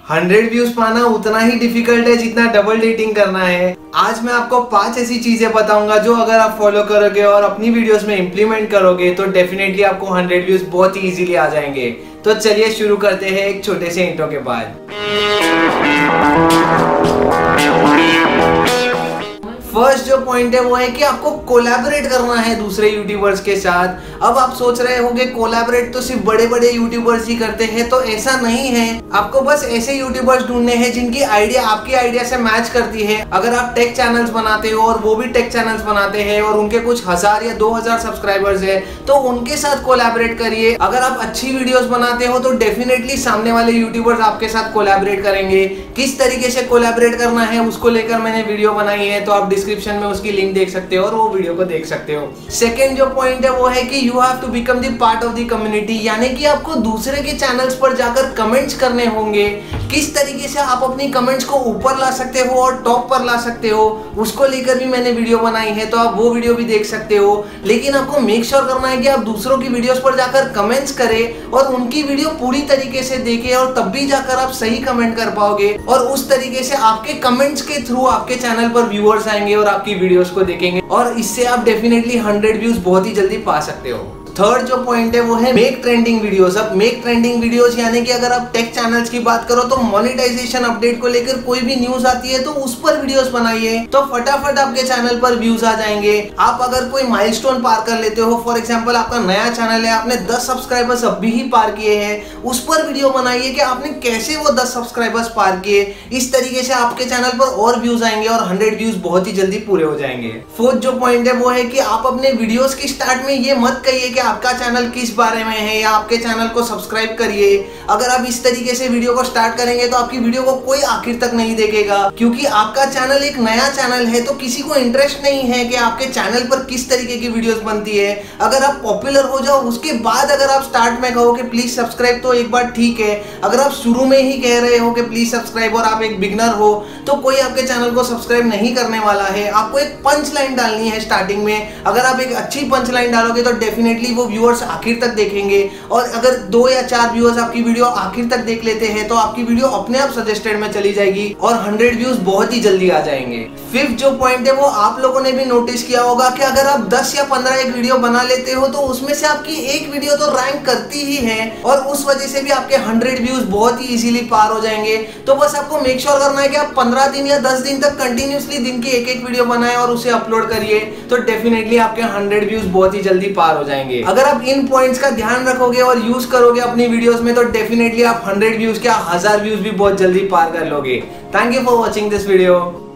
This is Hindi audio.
100 व्यूज पाना उतना ही डिफिकल्ट है जितना डबल डेटिंग करना है। आज मैं आपको 5 ऐसी चीजें बताऊंगा जो अगर आप फॉलो करोगे और अपनी वीडियोस में इंप्लीमेंट करोगे तो डेफिनेटली आपको 100 व्यूज बहुत ही इजीली आ जाएंगे। तो चलिए शुरू करते हैं एक छोटे से इंट्रो के बाद। फर्स्ट जो पॉइंट है वो है कि आपको कोलैबोरेट करना है दूसरे यूट्यूबर्स के साथ। अब आप सोच रहे होंगे कोलैबोरेट तो सिर्फ बड़े बड़े यूट्यूबर्स ही करते हैं, तो ऐसा नहीं है। आपको बस ऐसे यूट्यूबर्स ढूंढने हैं जिनकी आइडिया आपकी आइडिया से मैच करती है। अगर आप टेक चैनल्स बनाते हो और वो भी टेक चैनल्स बनाते हैं और उनके कुछ 1000 या 2000 सब्सक्राइबर्स है तो उनके साथ कोलैबोरेट करिए। अगर आप अच्छी वीडियोस बनाते हो तो डेफिनेटली सामने वाले यूट्यूबर्स आपके साथ कोलैबोरेट करेंगे। किस तरीके से कोलैबोरेट करना है उसको लेकर मैंने वीडियो बनाई है, तो आप डिस्क्रिप्शन में उसकी लिंक देख सकते हो और वो वीडियो को देख सकते हो। सेकंड जो पॉइंट है वो है कि you have to become the part of the community, यानी कि आपको दूसरे के चैनल्स पर जाकर कमेंट्स करने होंगे। किस तरीके से आप अपनी कमेंट्स को ऊपर ला सकते हो और टॉप पर ला सकते हो उसको लेकर भी मैंने वीडियो बनाई है, तो आप वो वीडियो भी देख सकते हो। लेकिन आपको मेक श्योर करना है कि आप दूसरों की वीडियोस पर जाकर कमेंट्स करें और उनकी वीडियो पूरी तरीके से देखें और तब भी जाकर आप सही कमेंट कर पाओगे। और उस तरीके से आपके कमेंट्स के थ्रू आपके चैनल पर व्यूअर्स आएंगे और आपकी वीडियोस को देखेंगे और इससे आप डेफिनेटली 100 व्यूज बहुत ही जल्दी पा सकते हो। थर्ड जो पॉइंट है वो है मेक ट्रेंडिंग वीडियोस। अब मेक ट्रेंडिंग वीडियोस यानी कि अगर आप टेक चैनल्स की बात करो तो मोनेटाइजेशन अपडेट को लेकर कोई भी न्यूज आती है तो उस पर वीडियोस बनाइए, तो फटाफट आपके चैनल पर व्यूज आ जाएंगे। आप अगर कोई माइलस्टोन पार कर लेते हो, फॉर एग्जांपल आपका नया चैनल है, आपने 10 सब्सक्राइबर्स अभी ही पार किए हैं, उस पर वीडियो बनाइए कि आपने कैसे वो 10 सब्सक्राइबर्स पार किए। इस तरीके से आपके चैनल पर और व्यूज आएंगे और 100 व्यूज बहुत ही जल्दी पूरे हो जाएंगे। फोर्थ जो पॉइंट है वो है कि आप अपने वीडियोस की स्टार्ट में ये मत कहिए कि आपका चैनल किस बारे में है या आपके चैनल को सब्सक्राइब करिए। अगर आप इस तरीके से वीडियो को स्टार्ट करेंगे तो आपकी वीडियो को कोई आखिर तक नहीं देखेगा, क्योंकि आपका चैनल एक नया चैनल है तो किसी को इंटरेस्ट नहीं है कि आपके चैनल पर किस तरीके की वीडियोस बनती है। अगर आप पॉपुलर हो जाओ उसके बाद अगर आप स्टार्ट में कहो कि प्लीज सब्सक्राइब तो एक बार ठीक है। अगर आप शुरू में ही कह रहे हो कि प्लीज सब्सक्राइब और आप एक बिगनर हो तो कोई आपके चैनल को सब्सक्राइब नहीं करने वाला है। आपको एक पंच लाइन डालनी है स्टार्टिंग में। अगर आप एक अच्छी पंच लाइन डालोगे तो डेफिनेटली वो व्यूअर्स आखिर तक देखेंगे और अगर 2 या 4 व्यूअर्स आपकी वीडियो आखिर तक देख लेते हैं तो आपकी वीडियो अपने आप सजेस्टेड में चली जाएगी और 100 व्यूज बहुत ही जल्दी आ जाएंगे। फिफ्थ जो पॉइंट है वो आप लोगों ने भी नोटिस किया होगा कि अगर आप 10 या 15 एक वीडियो बना लेते हो तो उसमें से आपकी एक वीडियो तो रैंक करती ही है और उस वजह से भी आपके 100 व्यूज बहुत ही इजीली पार हो जाएंगे। तो बस आपको मेक श्योर करना है कि आप 15 दिन या 10 दिन तक कंटिन्यूसली दिन की एक वीडियो बनाएं और उसे अपलोड करिए, तो डेफिनेटली आपके 100 व्यूज बहुत ही जल्दी पार हो जाएंगे। अगर आप इन पॉइंट्स का ध्यान रखोगे और यूज करोगे अपनी वीडियोस में तो डेफिनेटली आप 100 व्यूज क्या 1000 व्यूज भी बहुत जल्दी पार कर लोगे। Thank you for watching this video.